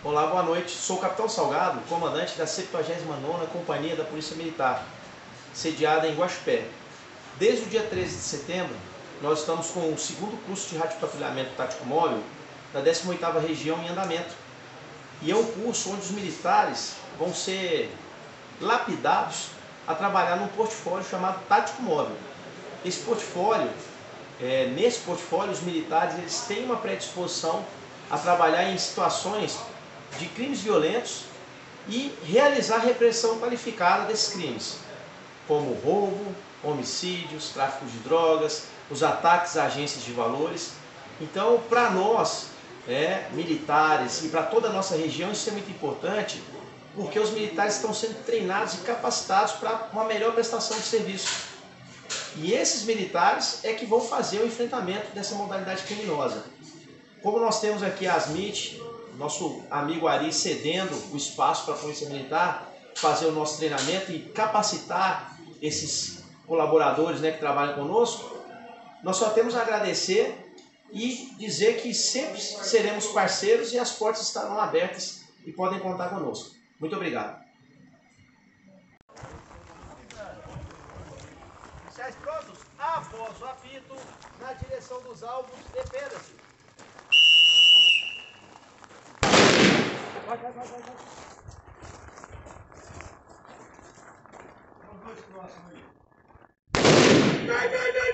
Olá, boa noite. Sou o Capitão Salgado, comandante da 79ª Companhia da Polícia Militar, sediada em Guaxupé. Desde o dia 13 de setembro, nós estamos com o segundo curso de radiopatrulhamento tático móvel da 18ª Região em andamento. E é um curso onde os militares vão ser lapidados a trabalhar num portfólio chamado tático móvel. Esse portfólio, nesse portfólio, os militares eles têm uma predisposição a trabalhar em situações de crimes violentos e realizar repressão qualificada desses crimes, como roubo, homicídios, tráfico de drogas, os ataques a agências de valores. Então, para nós, militares e para toda a nossa região, isso é muito importante, porque os militares estão sendo treinados e capacitados para uma melhor prestação de serviço. E esses militares é que vão fazer o enfrentamento dessa modalidade criminosa. Como nós temos aqui a ASMIT, nosso amigo Ari cedendo o espaço para a Polícia Militar fazer o nosso treinamento e capacitar esses colaboradores que trabalham conosco, nós só temos a agradecer e dizer que sempre seremos parceiros e as portas estarão abertas e podem contar conosco. Muito obrigado. Oficiais prontos? Após o apito, na direção dos alvos, defenda-se. Vai. Os dois próximos aí. Vai.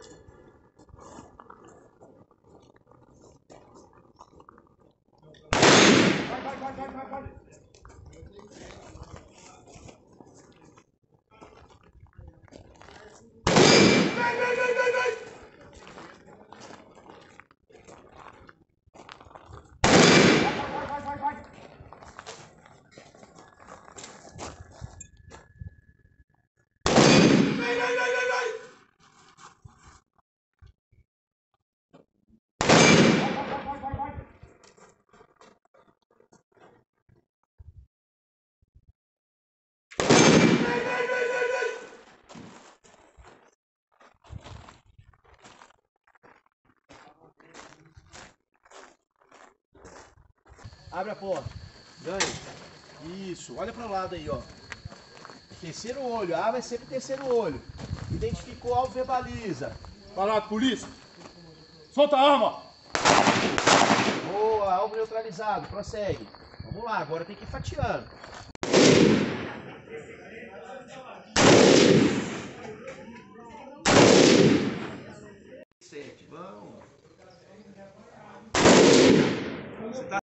Abre a porta. Ganhe. Isso. Olha para o lado aí, ó. Terceiro olho. A vai sempre terceiro olho. Identificou o alvo, verbaliza. Parado, polícia. Solta a arma. Boa. Alvo neutralizado. Prossegue. Vamos lá. Agora tem que ir fatiando. Vamos.